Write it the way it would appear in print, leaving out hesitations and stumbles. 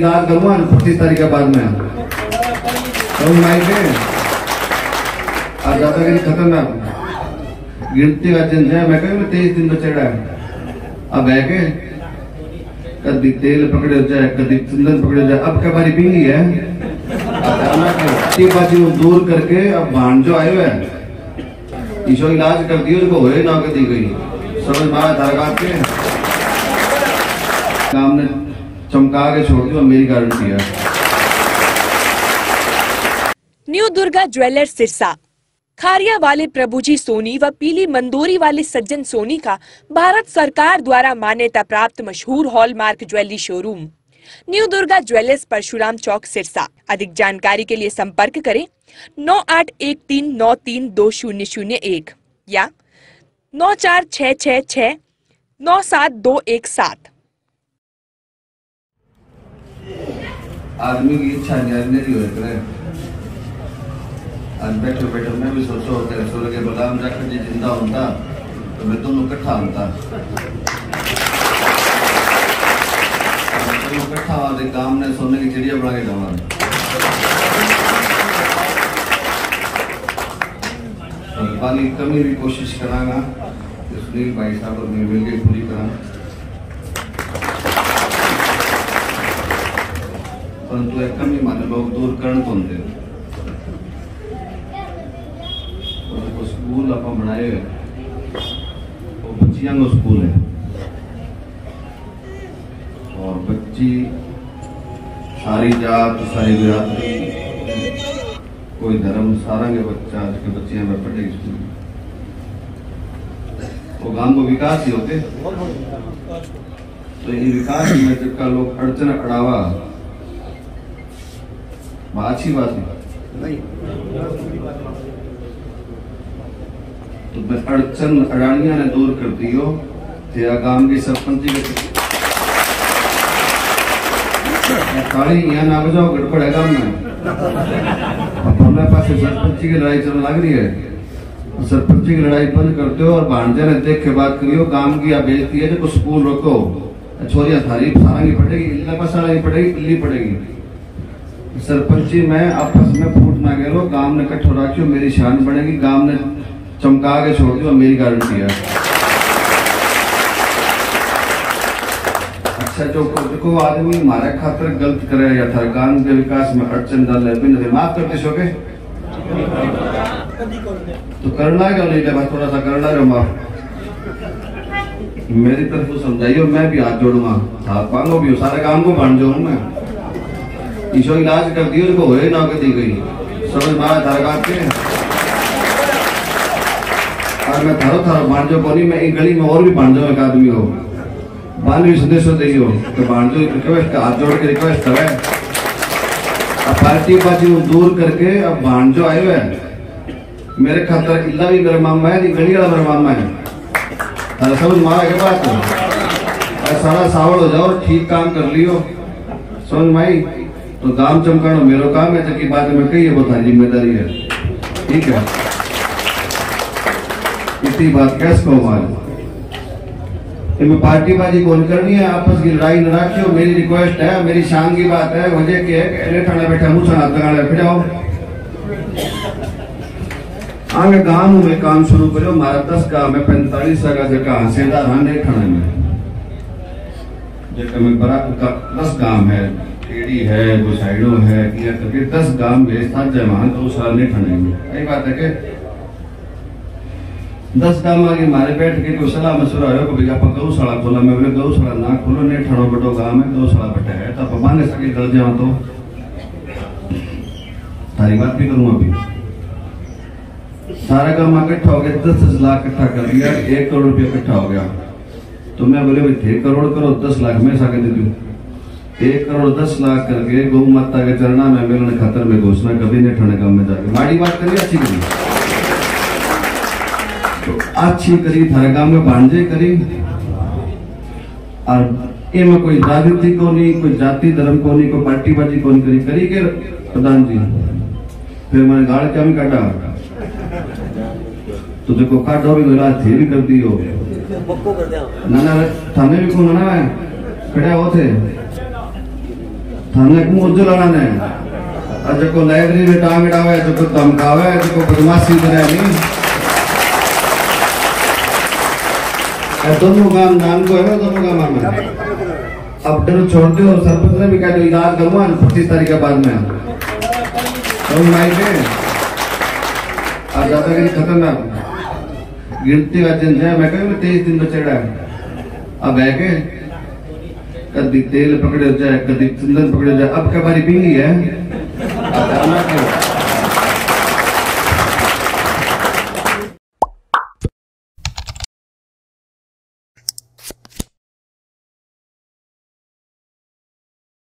इलाज करूँगा 25 तारीख के बाद में तो माइक में आज दादागिरी खत्म है गिनती का दिन है। मैं कहूँ 23 दिन बचेड़ा है। अब है के कभी तेल पकड़े जाए कभी चंदन पकड़े जाए। अब क्या बारी पीनी है बाजी दूर करके अब भांजो आयो है ईशो इलाज कर दियो उनको होए ना दी गई समझ में आया धारगात के काम ने चमका के छोड़ दिया मेरी गारंटी है। न्यू दुर्गा ज्वेलर्स सिरसा खारिया वाले प्रभुजी सोनी व पीली मंदोरी वाले सज्जन सोनी का भारत सरकार द्वारा मान्यता प्राप्त मशहूर hallmark jewellery showroom new Durga jewellers Parshuram Chowk Sirsa. अधिक जानकारी के लिए संपर्क करें 9813932001 या 9466697217। आदमी की इच्छा नहीं हो रही आज बैठे बैठे मैं भी सोचो सो लगे बलराम जाकर जी जिंदा होता तो मैं दोनों इकट्ठा होता इकट्ठा वाले काम ने सोने की चिड़िया बना के जावा पानी कमी भी कोशिश करांगा सुनील भाई साहब और मैं मिलकर पूरी करा परंतु एक कमी माने लोग दूर करने को स्कूल आप बनाए वो बच्चियां को स्कूल है और बच्ची सारी जात सारी बिरादरी कोई धर्म सारा के बच्चा के बच्चियां में पढ़े स्कूल वो गांव को विकास ही होते तो ये विकास में जब का लोग अड़चन अड़ावा अच्छी बात नहीं तो अड़चन अड़ानिया ने दूर कर दियो तेरा गांव की सरपंच काली यहाँ ना बजाओ गड़बड़ है गांव में अब हमारे पास सरपंच की लड़ाई चलने लग रही है सरपंच की लड़ाई बंद करते हो और भांजा ने देख के बात करियो काम की आप बेचती है जो स्कूल रोको छोरिया थारी सारंगी पड़ेगी इल्ला पसारा नहीं पड़ेगी इल्ली पड़ेगी सरपंची में आपस में फूट ना गेलो गांव ने कट्ठो रखियो मेरी शान बढ़ेगी गांव ने चमका के छोड़ दियो मेरी गारंटी है। अच्छा जो आदमी हमारे खातर गलत करे या थार गांव के विकास में अड़चन डाले बिना माफ करते शोके तो करना है नहीं जब थोड़ा सा करना है माफ मेरी तरफ समझाइयो मैं भी हाथ जोड़ूंगा हाथ मांगो भी सारे काम को बांट जाऊं मैं ईशो इलाज कर दियो उनको होए ना दी गई समझ में आया धारगात के और मैं थारो थारो बांटो कोनी मैं एक गली में और भी बांट जाऊं एक आदमी हो बाल भी संदेश दियो तो बांट जो रिक्वेस्ट हाथ जोड़ के रिक्वेस्ट करे अब पार्टी बाजी दूर करके अब बांट जो आयो है मेरे खातर इल्ला भी मेरा मामा है नहीं गली वाला मेरा मामा है अरे समझ मारा के बात सारा सावड़ हो जाओ ठीक काम कर लियो समझ माई तो गांव चमकाना मेरा काम है जबकि बात में कही है वो थारी जिम्मेदारी है ठीक है इतनी बात कैसे कहो मारे मैं पार्टी बाजी कौन करनी है आपस की लड़ाई न रखियो मेरी रिक्वेस्ट है मेरी शान की बात है वजह के ठाणे बैठा मुँह छना लगाने फिर जाओ आगे गांव में काम शुरू करो हमारा 10 गांव में 45 जगह हसीदार हाँ ठाणे में जगह में बड़ा 10 गांव है टेड़ी है गुसाइडो है किया करके 10 गांव में सात जमा तो साल नहीं ठाणे में यही बात है कि 10 गांव आगे हमारे बैठ के कोई सलाह मशुरा है को भैया गौशाला खोला मैं बोले गौशाला ना खोलो नहीं ठाणो बड़ो गांव में गौशाला बैठा है तो माने सके कर जाओ तो सारी बात भी करूँ अभी सारा काम इकट्ठा हो गया 10 लाख इकट्ठा कर लिया 1 करोड़ रुपया इकट्ठा हो गया तो मैं बोले भाई 1 करोड़ करो 10 लाख में साके दे दूं 1 करोड़ 10 लाख करके गौ माता के चरणा में मिलने खातर में घोषणा कभी नहीं ठाणे गांव में जाके माड़ी बात करी अच्छी करी तो अच्छी करी थारे गांव में भांजे करी और ये में कोई राजनीति को नहीं कोई जाति धर्म को नहीं कोई पार्टी बाजी को नहीं करी के प्रधान जी फिर मैंने गाड़ क्या भी काटा तो देखो काटो भी इलाज थे भी कर दियो ना थाने भी कौन ना खड़े हो थे थाने को मुझे लाना ने आज को लाइब्रेरी में टांग डावे जो को धमकावे जो को बदमाशी करे नहीं दोनों काम नाम को है दोनों का मामला अब डर छोड़ते हो सरपंच ने भी कहा जो इलाज करूँगा 25 तारीख के बाद में तो माइक है आज दादागिरी खत्म है गिनती का दिन है मैं कहूँ 23 दिन बचेड़ा है अब है के कभी तेल पकड़े जाए कभी चंदन पकड़े जाए अब क्या बारी पीनी है अब